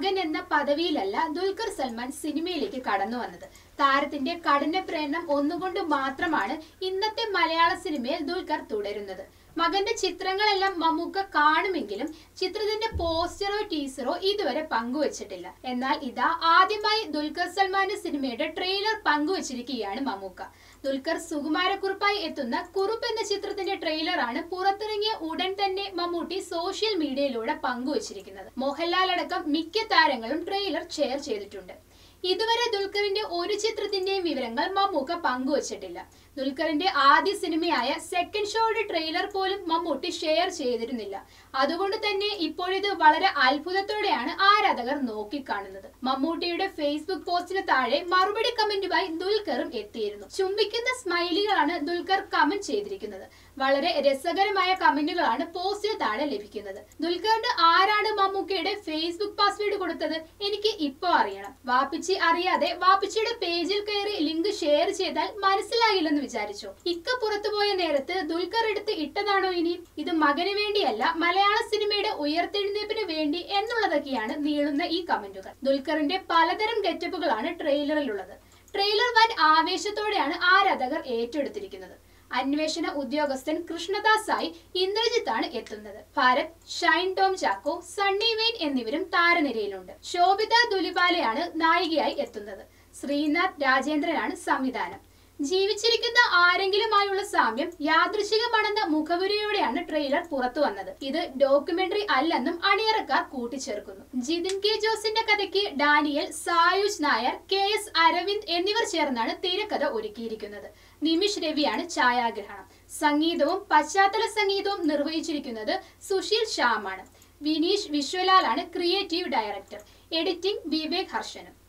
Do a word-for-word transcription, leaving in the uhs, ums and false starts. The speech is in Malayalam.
മകൻ എന്ന പദവിയിലല്ല ദുൽഖർ സൽമാൻ സിനിമയിലേക്ക് കടന്നു വന്നത്. താരത്തിന്റെ കഠിന പ്രയത്നം ഒന്നുകൊണ്ട് മാത്രമാണ് ഇന്നത്തെ മലയാള സിനിമയിൽ ദുൽഖർ തുടരുന്നത്. മകന്റെ ചിത്രങ്ങളെല്ലാം മമ്മൂക്ക കാണുമെങ്കിലും ചിത്രത്തിന്റെ പോസ്റ്ററോ ടീസറോ ഇതുവരെ പങ്കുവച്ചിട്ടില്ല. എന്നാൽ ഇതാ ആദ്യമായി ദുൽഖർ സൽമാന്റെ സിനിമയുടെ ട്രെയിലർ പങ്കുവച്ചിരിക്കുകയാണ് മമ്മൂക്ക. ദുൽഖർ സുകുമാരക്കുറുപ്പായി എത്തുന്ന കുറുപ്പ് എന്ന ചിത്രത്തിന്റെ ട്രെയിലറാണ് പുറത്തിറങ്ങിയ ഉടൻ തന്നെ മമ്മൂട്ടി സോഷ്യൽ മീഡിയയിലൂടെ പങ്കുവച്ചിരിക്കുന്നത്. മോഹൻലാൽ അടക്കം മിക്ക താരങ്ങളും ട്രെയിലർ ഷെയർ ചെയ്തിട്ടുണ്ട്. ഇതുവരെ ദുൽഖറിന്റെ ഒരു ചിത്രത്തിന്റെയും വിവരങ്ങൾ മമ്മൂക്ക പങ്കുവച്ചിട്ടില്ല. ദുൽഖറിന്റെ ആദ്യ സിനിമയായ സെക്കൻഡ് ഷോയുടെ ട്രെയിലർ പോലും മമ്മൂട്ടി ഷെയർ ചെയ്തിരുന്നില്ല. അതുകൊണ്ട് തന്നെ ഇപ്പോഴിത് വളരെ അത്ഭുതത്തോടെയാണ് ആരാധകർ നോക്കിക്കാണുന്നത്. മമ്മൂട്ടിയുടെ ഫേസ്ബുക്ക് പോസ്റ്റിന് താഴെ മറുപടി കമന്റുമായി ദുൽഖറും എത്തിയിരുന്നു. ചുംബിക്കുന്ന സ്മൈലികളാണ് ദുൽഖർ കമന്റ് ചെയ്തിരിക്കുന്നത്. വളരെ രസകരമായ കമന്റുകളാണ് പോസ്റ്റിന് താഴെ ലഭിക്കുന്നത്. ദുൽഖറിന് ആരാണ് മമ്മൂക്കയുടെ ഫേസ്ബുക്ക് പാസ്വേഡ് കൊടുത്തത്? എനിക്ക് ഇപ്പോ അറിയണം. വാപ്പിച്ചി അറിയാതെ വാപ്പിച്ചിയുടെ പേജിൽ കയറി ലിങ്ക് ഷെയർ ചെയ്താൽ മനസ്സിലാകില്ലെന്ന് വിചാരിച്ചു. ഇക്ക പുറത്തുപോയ നേരത്ത് ദുൽഖർ എടുത്ത് ഇട്ടതാണോ ഇനി? ഇത് മകന് വേണ്ടിയല്ല, മലയാള സിനിമയുടെ ഉയർത്തെഴുന്നേപ്പിന് വേണ്ടി എന്നുള്ളതൊക്കെയാണ് നീളുന്ന ഈ കമന്റുകൾ. ദുൽഖറിന്റെ പലതരം ഗെറ്റപ്പുകളാണ് ട്രെയിലറിലുള്ളത്. ട്രെയിലർ വൻ ആവേശത്തോടെയാണ് ആരാധകർ ഏറ്റെടുത്തിരിക്കുന്നത്. അന്വേഷണ ഉദ്യോഗസ്ഥൻ കൃഷ്ണദാസായി ഇന്ദ്രജിത്താണ് എത്തുന്നത്. ഭാരത്, ഷൈൻ ടോം ചാക്കോ, സണ്ണി വെയിൻ എന്നിവരും താരനിരയിലുണ്ട്. ശോഭിത ദുലിപാലയാണ് നായികയായി എത്തുന്നത്. ശ്രീനാഥ് രാജേന്ദ്രനാണ് സംവിധാനം. ജീവിച്ചിരിക്കുന്ന ആരെങ്കിലുമായുള്ള സാമ്യം യാദൃശികമാണെന്ന മുഖവുരയോടെയാണ് ട്രെയിലർ പുറത്തു വന്നത്. ഇത് ഡോക്യുമെന്ററി അല്ലെന്നും അണിയറക്കാർ കൂട്ടിച്ചേർക്കുന്നു. ജിതിൻ കെ ജോസിന്റെ കഥയ്ക്ക് Daniel, Sayooj Nair, K S Aravind എന്നിവർ ചേർന്നാണ് തിരക്കഥ ഒരുക്കിയിരിക്കുന്നത്. നിമിഷ് രവിയാണ് ഛായാഗ്രഹണം. സംഗീതവും പശ്ചാത്തല സംഗീതവും നിർവഹിച്ചിരിക്കുന്നത് സുശീൽ ശ്യാമാണ്. വിനീഷ് വിശ്വലാലാണ് ക്രിയേറ്റീവ് ഡയറക്ടർ. എഡിറ്റിംഗ് വിവേക് ഹർഷനും.